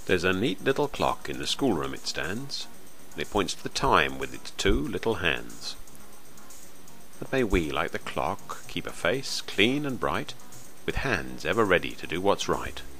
There's a neat little clock in the schoolroom it stands, and it points to the time with its two little hands. But may we, like the clock, keep a face clean and bright, with hands ever ready to do what's right.